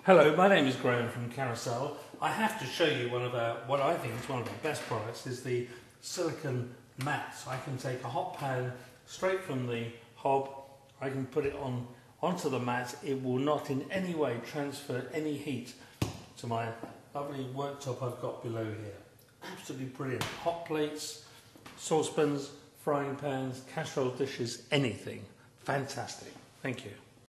Hello, my name is Graham from Caraselle. I have to show you what I think is one of our best products is the silicone mats. I can take a hot pan straight from the hob, I can put it onto the mat. It will not in any way transfer any heat to my lovely worktop I've got below here. Absolutely brilliant. Hot plates, saucepans, frying pans, casserole dishes, anything. Fantastic. Thank you.